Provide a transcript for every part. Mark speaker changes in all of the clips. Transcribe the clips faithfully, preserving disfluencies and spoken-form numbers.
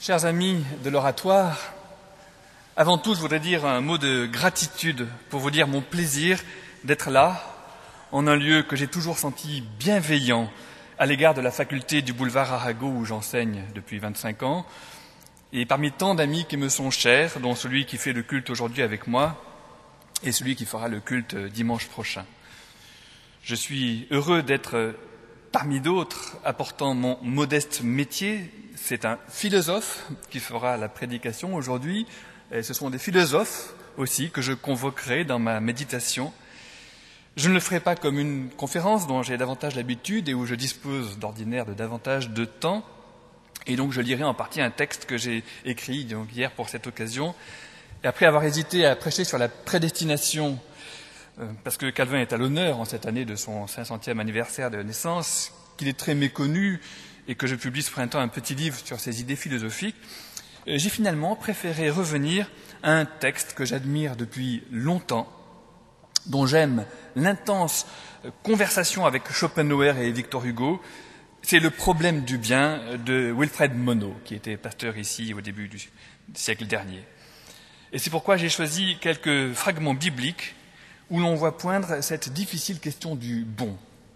Speaker 1: Chers amis de l'oratoire, avant tout, je voudrais dire un mot de gratitude pour vous dire mon plaisir d'être là, en un lieu que j'ai toujours senti bienveillant à l'égard de la faculté du boulevard Arago où j'enseigne depuis vingt-cinq ans, et parmi tant d'amis qui me sont chers, dont celui qui fait le culte aujourd'hui avec moi et celui qui fera le culte dimanche prochain. Je suis heureux d'être parmi d'autres apportant mon modeste métier. C'est un philosophe qui fera la prédication aujourd'hui. Et ce sont des philosophes aussi que je convoquerai dans ma méditation. Je ne le ferai pas comme une conférence dont j'ai davantage l'habitude et où je dispose d'ordinaire de davantage de temps. Et donc je lirai en partie un texte que j'ai écrit donc, hier pour cette occasion. Et après avoir hésité à prêcher sur la prédestination, euh, parce que Calvin est à l'honneur en cette année de son cinq centième anniversaire de naissance, qu'il est très méconnu et que je publie ce printemps un petit livre sur ses idées philosophiques, euh, j'ai finalement préféré revenir à un texte que j'admire depuis longtemps, dont j'aime l'intense conversation avec Schopenhauer et Victor Hugo. C'est Le problème du bien de Wilfred Monod, qui était pasteur ici au début du siècle dernier. Et c'est pourquoi j'ai choisi quelques fragments bibliques où l'on voit poindre cette difficile question du bon.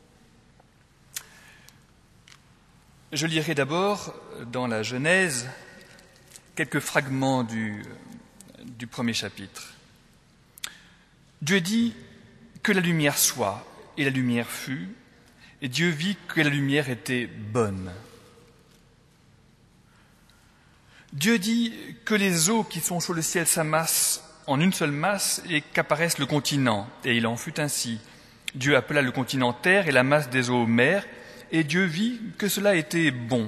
Speaker 1: Je lirai d'abord, dans la Genèse, quelques fragments du, du premier chapitre. Dieu dit que la lumière soit, et la lumière fut, et Dieu vit que la lumière était bonne. Dieu dit que les eaux qui sont sous le ciel s'amassent en une seule masse et qu'apparaisse le continent. Et il en fut ainsi. Dieu appela le continent terre et la masse des eaux mer, et Dieu vit que cela était bon.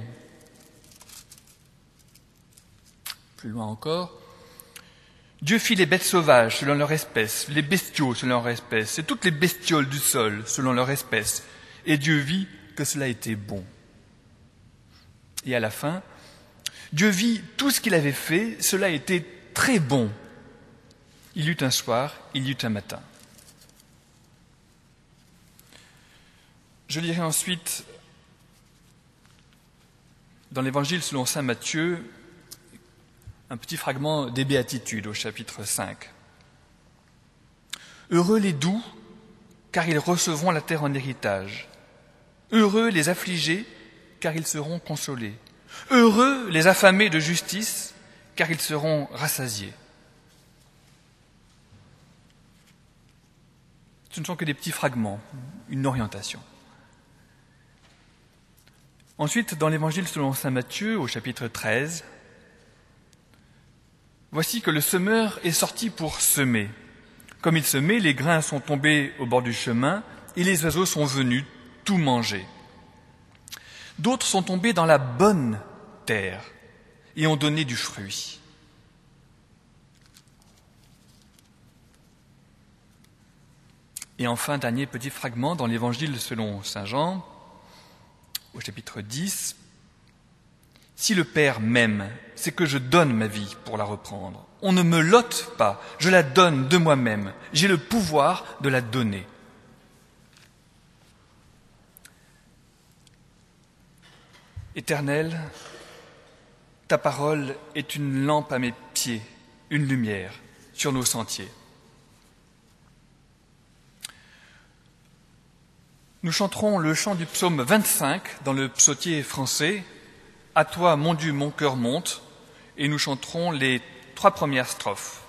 Speaker 1: Plus loin encore, Dieu fit les bêtes sauvages selon leur espèce, les bestiaux selon leur espèce, et toutes les bestioles du sol selon leur espèce. Et Dieu vit que cela était bon. Et à la fin, Dieu vit tout ce qu'il avait fait, cela était très bon. Il y eut un soir, il y eut un matin. Je lirai ensuite, dans l'Évangile selon saint Matthieu, un petit fragment des Béatitudes au chapitre cinq. Heureux les doux, car ils recevront la terre en héritage. Heureux les affligés, car ils seront consolés. Heureux les affamés de justice, car ils seront rassasiés. Ce ne sont que des petits fragments, une orientation. Ensuite, dans l'Évangile selon saint Matthieu, au chapitre treize, voici que le semeur est sorti pour semer. Comme il semait, les grains sont tombés au bord du chemin et les oiseaux sont venus tout manger. D'autres sont tombés dans la bonne terre et ont donné du fruit. Et enfin, dernier petit fragment dans l'Évangile selon saint Jean, au chapitre dix. Si le Père m'aime, c'est que je donne ma vie pour la reprendre. On ne me l'ôte pas, je la donne de moi-même. J'ai le pouvoir de la donner. Éternel, ta parole est une lampe à mes pieds, une lumière sur nos sentiers. Nous chanterons le chant du psaume vingt-cinq dans le psautier français. À toi, mon Dieu, mon cœur monte, et nous chanterons les trois premières strophes.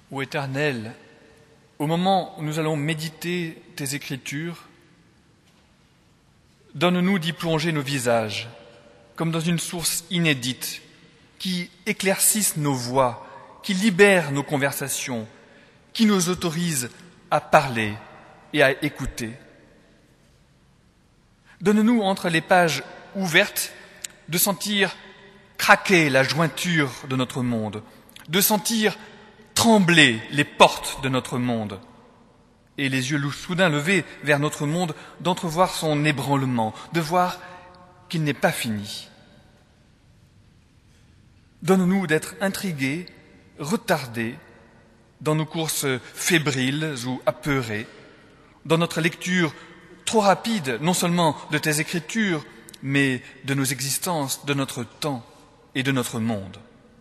Speaker 1: Ô Éternel, au moment où nous allons méditer tes Écritures, donne-nous d'y plonger nos visages, comme dans une source inédite, qui éclaircisse nos voix, qui libère nos conversations, qui nous autorise à parler et à écouter. Donne-nous, entre les pages ouvertes, de sentir craquer la jointure de notre monde, de sentir trembler les portes de notre monde, et les yeux soudain levés vers notre monde, d'entrevoir son ébranlement, de voir qu'il n'est pas fini. Donne-nous d'être intrigués, retardés, dans nos courses fébriles ou apeurées, dans notre lecture trop rapide, non seulement de tes Écritures, mais de nos existences, de notre temps et de notre monde.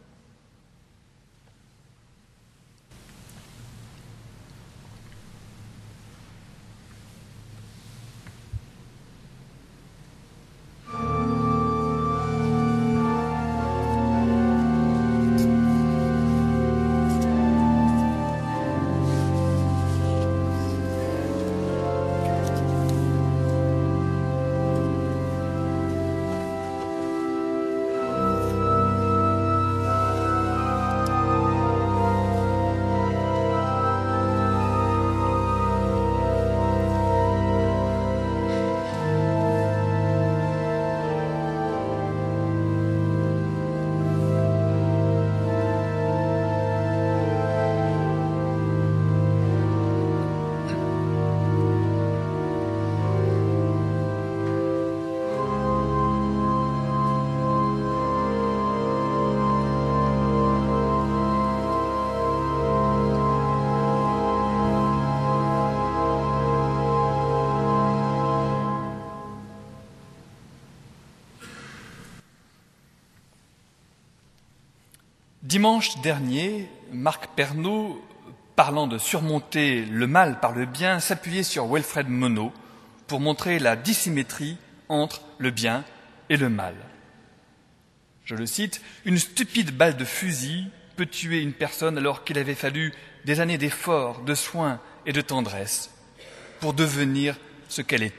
Speaker 1: Dimanche dernier, Marc Pernaut, parlant de surmonter le mal par le bien, s'appuyait sur Wilfred Monod pour montrer la dissymétrie entre le bien et le mal. Je le cite, « Une stupide balle de fusil peut tuer une personne alors qu'il avait fallu des années d'efforts, de soins et de tendresse pour devenir ce qu'elle était. »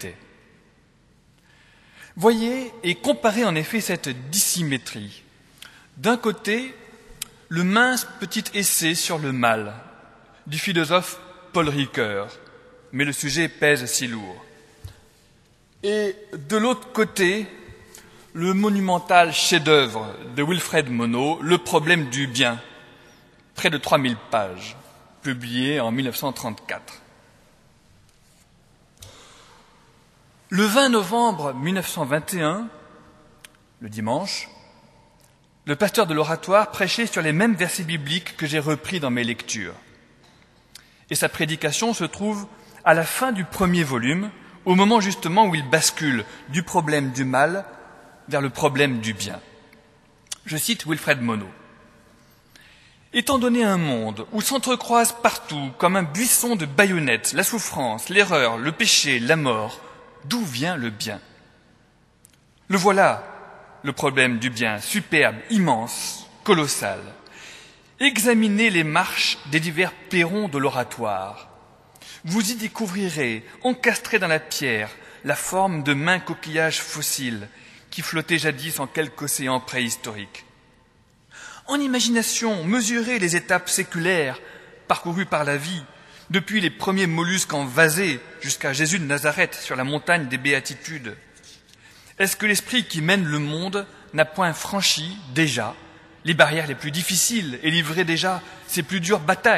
Speaker 1: Voyez et comparez en effet cette dissymétrie. D'un côté, le mince petit essai sur le mal du philosophe Paul Ricoeur, mais le sujet pèse si lourd. Et de l'autre côté, le monumental chef-d'œuvre de Wilfred Monod, Le problème du bien, près de trois mille pages, publié en mille neuf cent trente-quatre. Le vingt novembre mille neuf cent vingt et un, le dimanche, le pasteur de l'Oratoire prêchait sur les mêmes versets bibliques que j'ai repris dans mes lectures. Et sa prédication se trouve à la fin du premier volume, au moment justement où il bascule du problème du mal vers le problème du bien. Je cite Wilfred Monod. « Étant donné un monde où s'entrecroisent partout, comme un buisson de baïonnettes, la souffrance, l'erreur, le péché, la mort, d'où vient le bien ? Le voilà, le problème du bien, superbe, immense, colossal. Examinez les marches des divers perrons de l'Oratoire. Vous y découvrirez, encastrés dans la pierre, la forme de mains coquillages fossiles qui flottaient jadis en quelque océan préhistorique. En imagination, mesurez les étapes séculaires parcourues par la vie, depuis les premiers mollusques envasés jusqu'à Jésus de Nazareth sur la montagne des Béatitudes. Est-ce que l'esprit qui mène le monde n'a point franchi déjà les barrières les plus difficiles et livré déjà ses plus dures batailles ?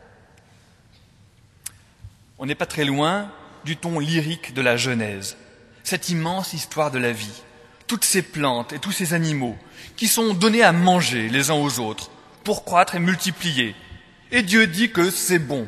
Speaker 1: On n'est pas très loin du ton lyrique de la Genèse, cette immense histoire de la vie, toutes ces plantes et tous ces animaux qui sont donnés à manger les uns aux autres pour croître et multiplier. Et Dieu dit que c'est bon.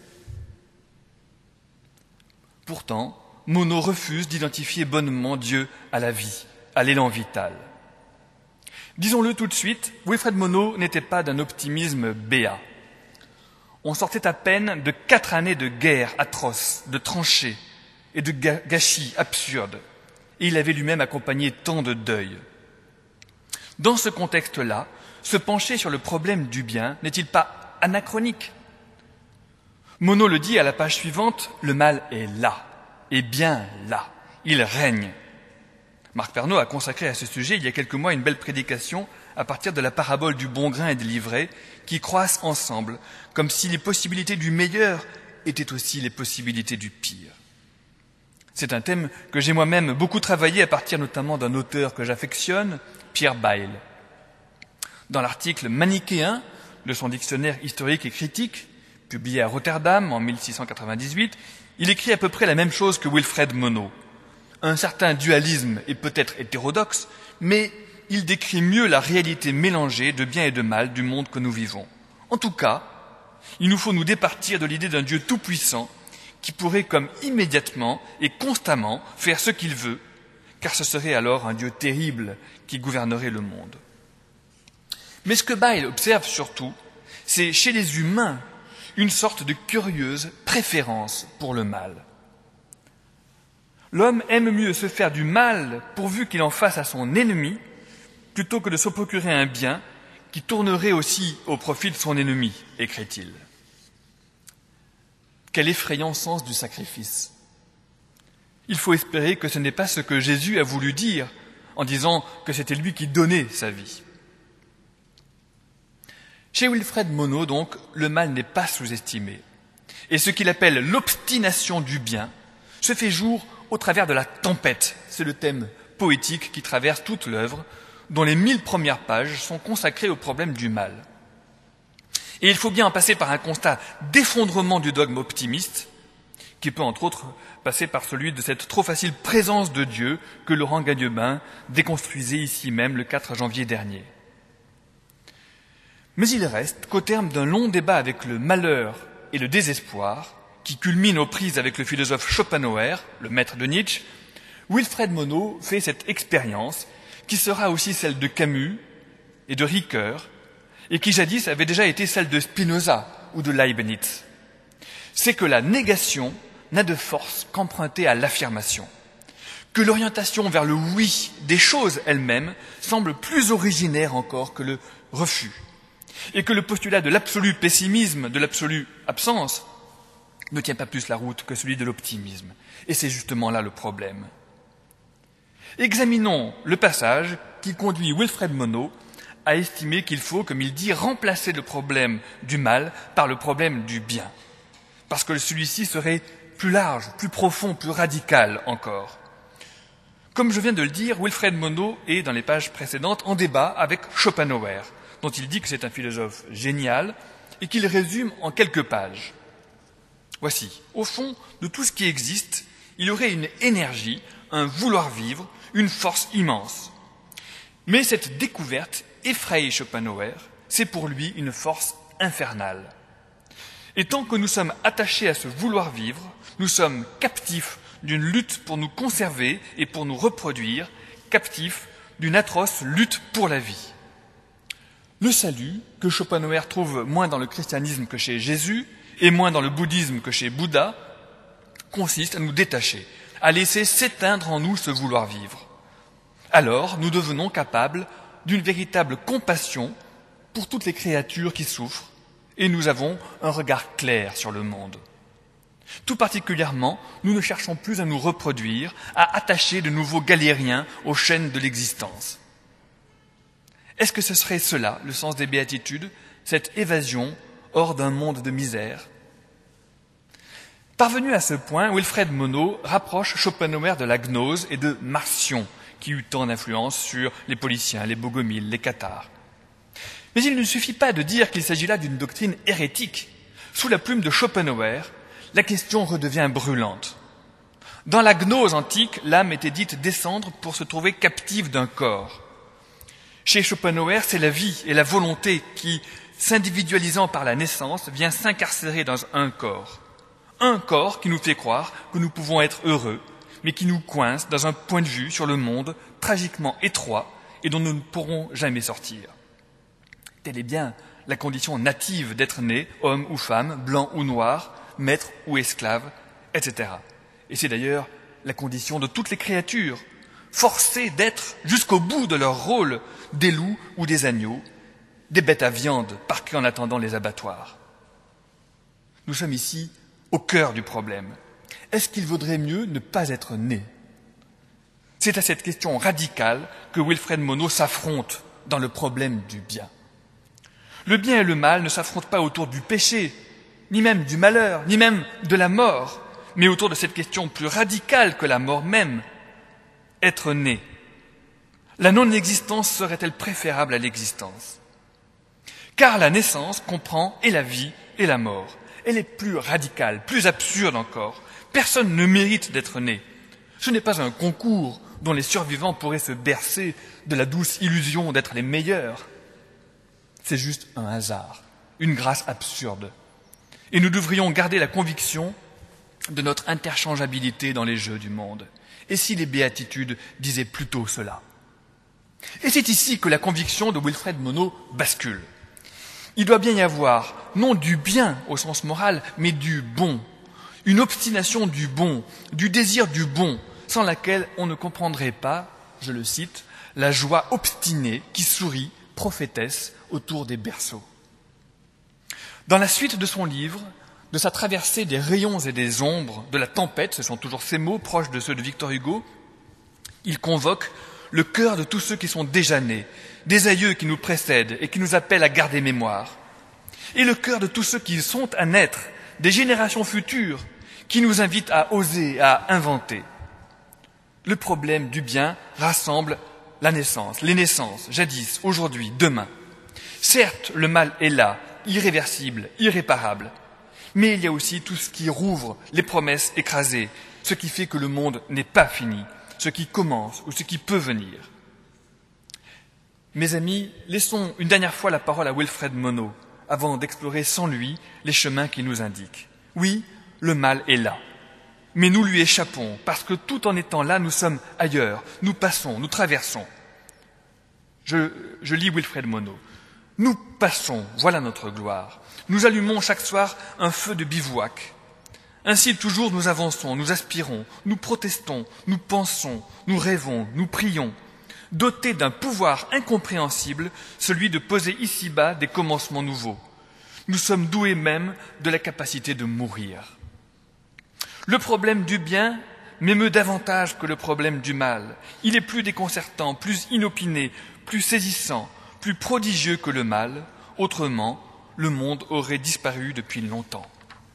Speaker 1: Pourtant, Monod refuse d'identifier bonnement Dieu à la vie, à l'élan vital. Disons-le tout de suite, Wilfred Monod n'était pas d'un optimisme béat. On sortait à peine de quatre années de guerre atroce, de tranchées et de gâchis absurdes, et il avait lui-même accompagné tant de deuils. Dans ce contexte-là, se pencher sur le problème du bien n'est-il pas anachronique. Monod le dit à la page suivante, le mal est là, et bien là, il règne. Marc Pernaut a consacré à ce sujet il y a quelques mois une belle prédication à partir de la parabole du bon grain et de l'ivraie qui croissent ensemble, comme si les possibilités du meilleur étaient aussi les possibilités du pire. C'est un thème que j'ai moi-même beaucoup travaillé à partir notamment d'un auteur que j'affectionne, Pierre Bayle. Dans l'article manichéen de son dictionnaire historique et critique, publié à Rotterdam en mille six cent quatre-vingt-dix-huit, il écrit à peu près la même chose que Wilfred Monod. Un certain dualisme est peut-être hétérodoxe, mais il décrit mieux la réalité mélangée de bien et de mal du monde que nous vivons. En tout cas, il nous faut nous départir de l'idée d'un Dieu tout-puissant qui pourrait comme immédiatement et constamment faire ce qu'il veut, car ce serait alors un Dieu terrible qui gouvernerait le monde. Mais ce que Bayle observe surtout, c'est chez les humains une sorte de curieuse préférence pour le mal. L'homme aime mieux se faire du mal pourvu qu'il en fasse à son ennemi, plutôt que de se procurer un bien qui tournerait aussi au profit de son ennemi, écrit-il. Quel effrayant sens du sacrifice! Il faut espérer que ce n'est pas ce que Jésus a voulu dire en disant que c'était lui qui donnait sa vie. Chez Wilfred Monod, donc, le mal n'est pas sous-estimé. Et ce qu'il appelle l'obstination du bien se fait jour au travers de la tempête. C'est le thème poétique qui traverse toute l'œuvre, dont les mille premières pages sont consacrées au problème du mal. Et il faut bien en passer par un constat d'effondrement du dogme optimiste, qui peut entre autres passer par celui de cette trop facile présence de Dieu que Laurent Gagnebain déconstruisait ici même le quatre janvier dernier. Mais il reste qu'au terme d'un long débat avec le malheur et le désespoir, qui culmine aux prises avec le philosophe Schopenhauer, le maître de Nietzsche, Wilfred Monod fait cette expérience qui sera aussi celle de Camus et de Ricoeur, et qui jadis avait déjà été celle de Spinoza ou de Leibniz. C'est que la négation n'a de force qu'empruntée à l'affirmation, que l'orientation vers le oui des choses elles-mêmes semble plus originaire encore que le refus, et que le postulat de l'absolu pessimisme, de l'absolue absence, ne tient pas plus la route que celui de l'optimisme. Et c'est justement là le problème. Examinons le passage qui conduit Wilfred Monod à estimer qu'il faut, comme il dit, remplacer le problème du mal par le problème du bien, parce que celui-ci serait plus large, plus profond, plus radical encore. Comme je viens de le dire, Wilfred Monod est, dans les pages précédentes, en débat avec Schopenhauer, dont il dit que c'est un philosophe génial et qu'il résume en quelques pages. Voici, au fond de tout ce qui existe, il y aurait une énergie, un vouloir vivre, une force immense. Mais cette découverte effraie Schopenhauer, c'est pour lui une force infernale. Et tant que nous sommes attachés à ce vouloir vivre, nous sommes captifs d'une lutte pour nous conserver et pour nous reproduire, captifs d'une atroce lutte pour la vie. Le salut, que Schopenhauer trouve moins dans le christianisme que chez Jésus, et moins dans le bouddhisme que chez Bouddha, consiste à nous détacher, à laisser s'éteindre en nous ce vouloir vivre. Alors, nous devenons capables d'une véritable compassion pour toutes les créatures qui souffrent, et nous avons un regard clair sur le monde. Tout particulièrement, nous ne cherchons plus à nous reproduire, à attacher de nouveaux galériens aux chaînes de l'existence. Est-ce que ce serait cela, le sens des béatitudes, cette évasion hors d'un monde de misère? Parvenu à ce point, Wilfred Monod rapproche Schopenhauer de la gnose et de Marcion, qui eut tant d'influence sur les Pauliciens, les Bogomiles, les Cathares. Mais il ne suffit pas de dire qu'il s'agit là d'une doctrine hérétique. Sous la plume de Schopenhauer, la question redevient brûlante. Dans la gnose antique, l'âme était dite descendre pour se trouver captive d'un corps. Chez Schopenhauer, c'est la vie et la volonté qui, s'individualisant par la naissance, vient s'incarcérer dans un corps. Un corps qui nous fait croire que nous pouvons être heureux, mais qui nous coince dans un point de vue sur le monde tragiquement étroit et dont nous ne pourrons jamais sortir. Telle est bien la condition native d'être né, homme ou femme, blanc ou noir, maître ou esclave, et cetera. Et c'est d'ailleurs la condition de toutes les créatures, forcées d'être jusqu'au bout de leur rôle des loups ou des agneaux, des bêtes à viande parquées en attendant les abattoirs. Nous sommes ici au cœur du problème. Est-ce qu'il vaudrait mieux ne pas être né ? C'est à cette question radicale que Wilfred Monod s'affronte dans le problème du bien. Le bien et le mal ne s'affrontent pas autour du péché, ni même du malheur, ni même de la mort, mais autour de cette question plus radicale que la mort même, être né. La non-existence serait-elle préférable à l'existence ? Car la naissance comprend et la vie et la mort. Elle est plus radicale, plus absurde encore. Personne ne mérite d'être né. Ce n'est pas un concours dont les survivants pourraient se bercer de la douce illusion d'être les meilleurs. C'est juste un hasard, une grâce absurde. Et nous devrions garder la conviction de notre interchangeabilité dans les jeux du monde. Et si les béatitudes disaient plutôt cela ? Et c'est ici que la conviction de Wilfred Monod bascule. Il doit bien y avoir, non du bien au sens moral, mais du bon. Une obstination du bon, du désir du bon, sans laquelle on ne comprendrait pas, je le cite, la joie obstinée qui sourit, prophétesse, autour des berceaux. Dans la suite de son livre, de sa traversée des rayons et des ombres, de la tempête, ce sont toujours ces mots proches de ceux de Victor Hugo, il convoque le cœur de tous ceux qui sont déjà nés, des aïeux qui nous précèdent et qui nous appellent à garder mémoire, et le cœur de tous ceux qui sont à naître, des générations futures, qui nous invitent à oser, à inventer. Le problème du bien rassemble la naissance, les naissances, jadis, aujourd'hui, demain. Certes, le mal est là, irréversible, irréparable, mais il y a aussi tout ce qui rouvre les promesses écrasées, ce qui fait que le monde n'est pas fini, ce qui commence ou ce qui peut venir. Mes amis, laissons une dernière fois la parole à Wilfred Monod, avant d'explorer sans lui les chemins qu'il nous indique. Oui, le mal est là, mais nous lui échappons, parce que tout en étant là, nous sommes ailleurs, nous passons, nous traversons. Je, je lis Wilfred Monod. Nous passons, voilà notre gloire. Nous allumons chaque soir un feu de bivouac. Ainsi toujours nous avançons, nous aspirons, nous protestons, nous pensons, nous rêvons, nous prions, dotés d'un pouvoir incompréhensible, celui de poser ici-bas des commencements nouveaux. Nous sommes doués même de la capacité de mourir. Le problème du bien m'émeut davantage que le problème du mal. Il est plus déconcertant, plus inopiné, plus saisissant, plus prodigieux que le mal. Autrement, le monde aurait disparu depuis longtemps.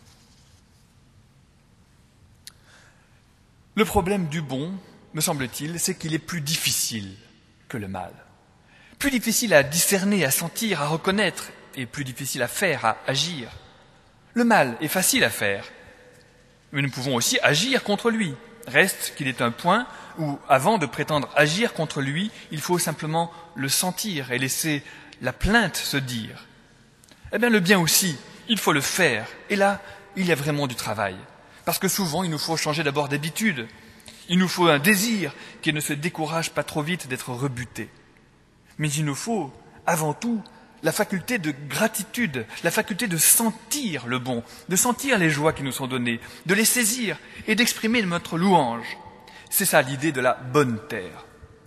Speaker 1: Le problème du bon, me semble-t-il, c'est qu'il est plus difficile que le mal. Plus difficile à discerner, à sentir, à reconnaître, et plus difficile à faire, à agir. Le mal est facile à faire, mais nous pouvons aussi agir contre lui. Reste qu'il est un point où, avant de prétendre agir contre lui, il faut simplement le sentir et laisser la plainte se dire. Eh bien, le bien aussi, il faut le faire. Et là, il y a vraiment du travail. Parce que souvent, il nous faut changer d'abord d'habitude. Il nous faut un désir qui ne se décourage pas trop vite d'être rebuté. Mais il nous faut, avant tout, la faculté de gratitude, la faculté de sentir le bon, de sentir les joies qui nous sont données, de les saisir et d'exprimer notre louange. C'est ça l'idée de la bonne terre.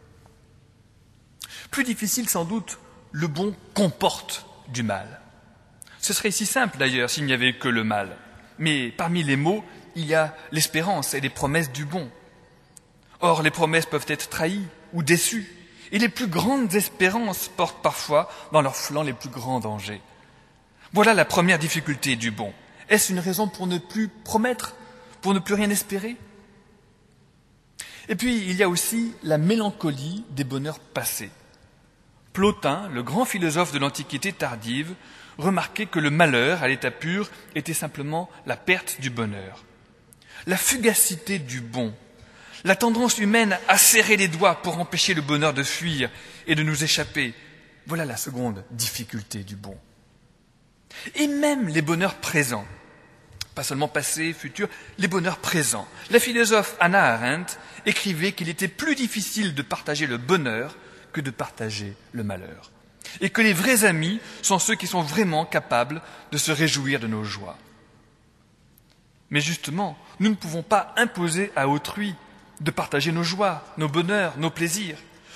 Speaker 1: Plus difficile sans doute, le bon comporte du mal. Ce serait si simple d'ailleurs s'il n'y avait que le mal. Mais parmi les mots, il y a l'espérance et les promesses du bon. Or, les promesses peuvent être trahies ou déçues. Et les plus grandes espérances portent parfois dans leurs flancs les plus grands dangers. Voilà la première difficulté du bon. Est-ce une raison pour ne plus promettre, pour ne plus rien espérer ? Et puis, il y a aussi la mélancolie des bonheurs passés. Plotin, le grand philosophe de l'Antiquité tardive, remarquait que le malheur, à l'état pur, était simplement la perte du bonheur. La fugacité du bon, la tendance humaine à serrer les doigts pour empêcher le bonheur de fuir et de nous échapper, voilà la seconde difficulté du bon. Et même les bonheurs présents, pas seulement passés, futurs, les bonheurs présents. La philosophe Hannah Arendt écrivait qu'il était plus difficile de partager le bonheur que de partager le malheur. Et que les vrais amis sont ceux qui sont vraiment capables de se réjouir de nos joies. Mais justement, nous ne pouvons pas imposer à autrui de partager nos joies, nos bonheurs, nos plaisirs.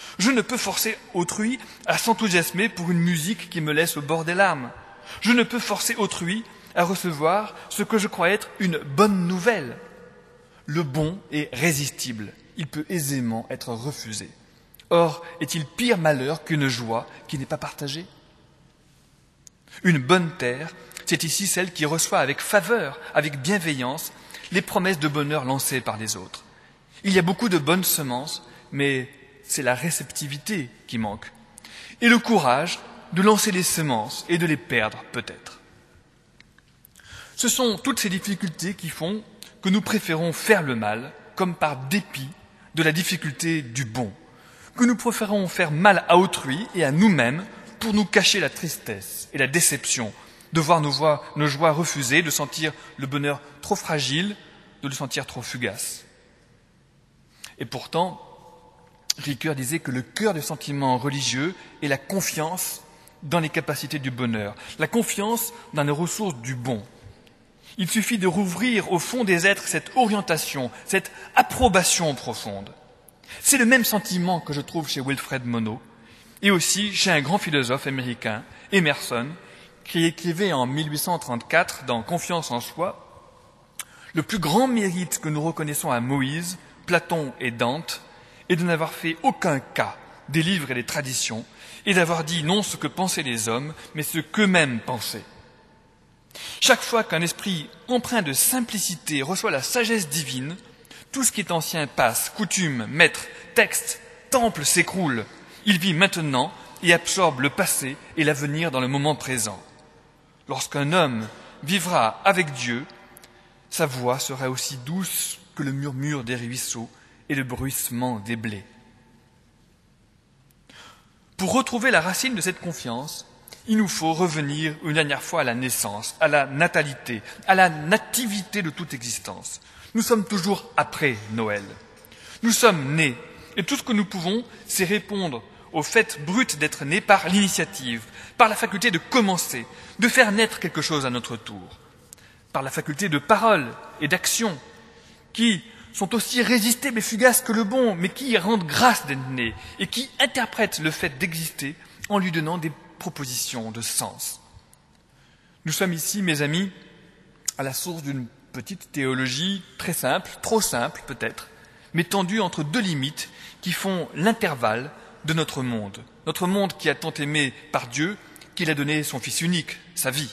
Speaker 1: Je ne peux forcer autrui à s'enthousiasmer pour une musique qui me laisse au bord des larmes. Je ne peux forcer autrui à recevoir ce que je crois être une bonne nouvelle. Le bon est résistible, il peut aisément être refusé. Or, est-il pire malheur qu'une joie qui n'est pas partagée ? Une bonne terre, c'est ici celle qui reçoit avec faveur, avec bienveillance, les promesses de bonheur lancées par les autres. Il y a beaucoup de bonnes semences, mais c'est la réceptivité qui manque. Et le courage de lancer les semences et de les perdre peut-être. Ce sont toutes ces difficultés qui font que nous préférons faire le mal, comme par dépit de la difficulté du bon, que nous préférons faire mal à autrui et à nous-mêmes pour nous cacher la tristesse et la déception de voir nos, voix, nos joies refusées, de sentir le bonheur trop fragile, de le sentir trop fugace. Et pourtant, Ricoeur disait que le cœur du sentiment religieux est la confiance dans les capacités du bonheur, la confiance dans les ressources du bon. Il suffit de rouvrir au fond des êtres cette orientation, cette approbation profonde. C'est le même sentiment que je trouve chez Wilfred Monod et aussi chez un grand philosophe américain, Emerson, qui écrivait en mille huit cent trente-quatre dans Confiance en soi « Le plus grand mérite que nous reconnaissons à Moïse, Platon et Dante est de n'avoir fait aucun cas des livres et des traditions et d'avoir dit non ce que pensaient les hommes, mais ce qu'eux-mêmes pensaient. Chaque fois qu'un esprit empreint de simplicité reçoit la sagesse divine, tout ce qui est ancien passe, coutume, maître, texte, temple s'écroule. Il vit maintenant et absorbe le passé et l'avenir dans le moment présent. Lorsqu'un homme vivra avec Dieu, sa voix sera aussi douce que le murmure des ruisseaux et le bruissement des blés. Pour retrouver la racine de cette confiance, il nous faut revenir une dernière fois à la naissance, à la natalité, à la nativité de toute existence. Nous sommes toujours après Noël. Nous sommes nés, et tout ce que nous pouvons, c'est répondre au fait brut d'être nés par l'initiative, par la faculté de commencer, de faire naître quelque chose à notre tour, par la faculté de parole et d'action, qui sont aussi résistibles et fugaces que le bon, mais qui rendent grâce d'être nés et qui interprètent le fait d'exister en lui donnant des propositions de sens. Nous sommes ici, mes amis, à la source d'une petite théologie très simple, trop simple peut-être, mais tendue entre deux limites qui font l'intervalle de notre monde. Notre monde qui a tant aimé par Dieu qu'il a donné son Fils unique, sa vie.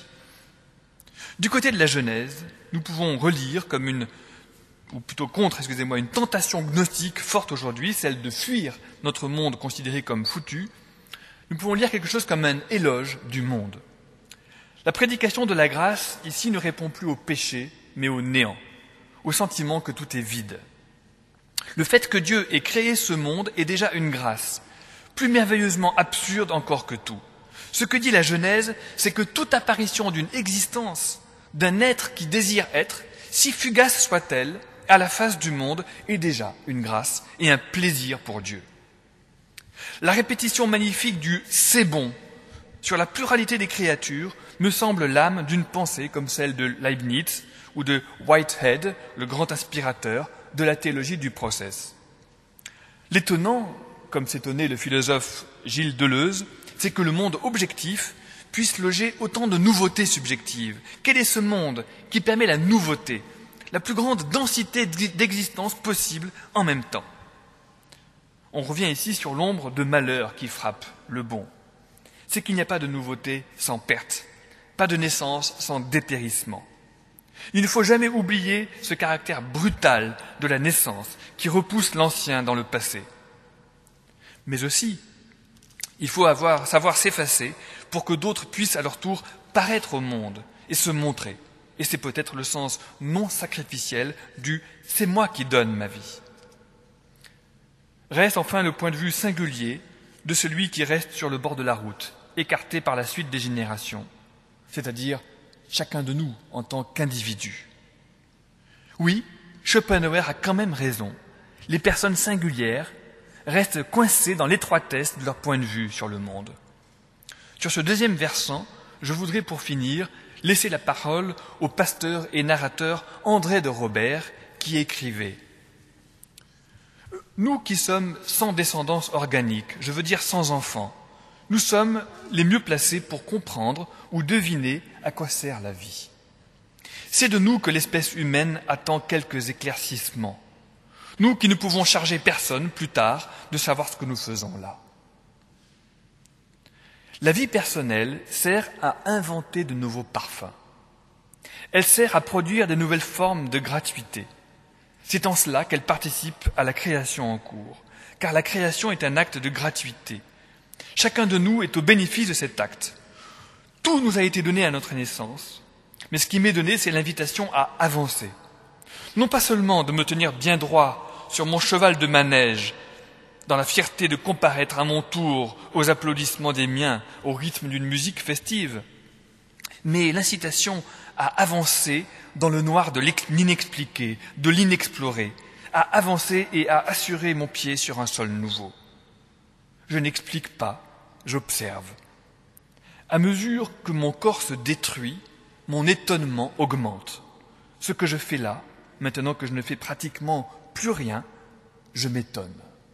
Speaker 1: Du côté de la Genèse, nous pouvons relire comme une, ou plutôt contre, excusez-moi, une tentation gnostique forte aujourd'hui, celle de fuir notre monde considéré comme foutu. Nous pouvons lire quelque chose comme un éloge du monde. La prédication de la grâce, ici, ne répond plus au péché, mais au néant, au sentiment que tout est vide. Le fait que Dieu ait créé ce monde est déjà une grâce, plus merveilleusement absurde encore que tout. Ce que dit la Genèse, c'est que toute apparition d'une existence, d'un être qui désire être, si fugace soit-elle, à la face du monde, est déjà une grâce et un plaisir pour Dieu. La répétition magnifique du « c'est bon » sur la pluralité des créatures me semble l'âme d'une pensée comme celle de Leibniz ou de Whitehead, le grand inspirateur de la théologie du process. L'étonnant, comme s'étonnait le philosophe Gilles Deleuze, c'est que le monde objectif puisse loger autant de nouveautés subjectives. Quel est ce monde qui permet la nouveauté, la plus grande densité d'existence possible en même temps? On revient ici sur l'ombre de malheur qui frappe le bon. C'est qu'il n'y a pas de nouveauté sans perte, pas de naissance sans dépérissement. Il ne faut jamais oublier ce caractère brutal de la naissance qui repousse l'ancien dans le passé. Mais aussi, il faut avoir, savoir s'effacer pour que d'autres puissent à leur tour paraître au monde et se montrer. Et c'est peut-être le sens non sacrificiel du « c'est moi qui donne ma vie ». Reste enfin le point de vue singulier de celui qui reste sur le bord de la route, écarté par la suite des générations, c'est-à-dire chacun de nous en tant qu'individu. Oui, Schopenhauer a quand même raison. Les personnes singulières restent coincées dans l'étroitesse de leur point de vue sur le monde. Sur ce deuxième versant, je voudrais pour finir laisser la parole au pasteur et narrateur André de Robert qui écrivait « Nous qui sommes sans descendance organique, je veux dire sans enfants, nous sommes les mieux placés pour comprendre ou deviner à quoi sert la vie. C'est de nous que l'espèce humaine attend quelques éclaircissements. Nous qui ne pouvons charger personne plus tard de savoir ce que nous faisons là. La vie personnelle sert à inventer de nouveaux parfums. Elle sert à produire de nouvelles formes de gratuité. C'est en cela qu'elle participe à la création en cours, car la création est un acte de gratuité. Chacun de nous est au bénéfice de cet acte. Tout nous a été donné à notre naissance, mais ce qui m'est donné, c'est l'invitation à avancer. Non pas seulement de me tenir bien droit sur mon cheval de manège, dans la fierté de comparaître à mon tour aux applaudissements des miens, au rythme d'une musique festive, mais l'incitation à avancer dans le noir de l'inexpliqué, de l'inexploré, à avancer et à assurer mon pied sur un sol nouveau. Je n'explique pas, j'observe. À mesure que mon corps se détruit, mon étonnement augmente. Ce que je fais là, maintenant que je ne fais pratiquement plus rien, je m'étonne.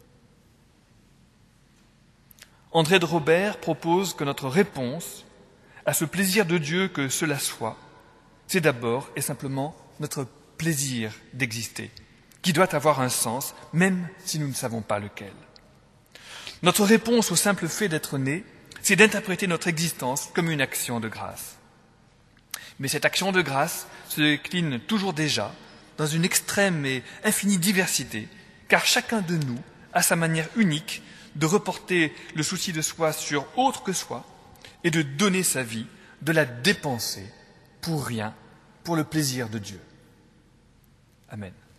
Speaker 1: André de Robert propose que notre réponse à ce plaisir de Dieu que cela soit, c'est d'abord et simplement notre plaisir d'exister, qui doit avoir un sens, même si nous ne savons pas lequel. Notre réponse au simple fait d'être né, c'est d'interpréter notre existence comme une action de grâce. Mais cette action de grâce se décline toujours déjà dans une extrême et infinie diversité, car chacun de nous a sa manière unique de reporter le souci de soi sur autre que soi et de donner sa vie, de la dépenser pour rien, pour le plaisir de Dieu. Amen.